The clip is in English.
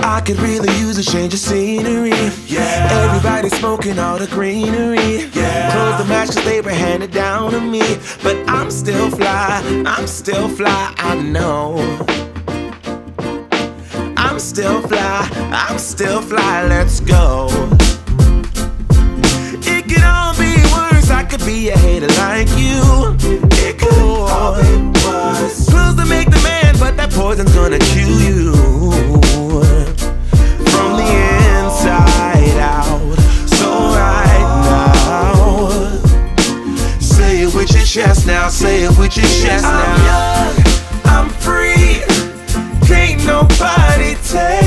I could really use a change of scenery. Yeah. Everybody smoking all the greenery. Yeah. Close the match 'cause they were handed down to me. But I'm still fly, I'm still fly, I know. I'm still fly, I'm still fly, let's go. It could all be worse, I could be a hater like you. It could all be worse. Pills to make the man, but that poison's gonna kill you from the inside out. So right now, say it with your chest now, say it with your chest now. I'm young, I'm free, can't nobody take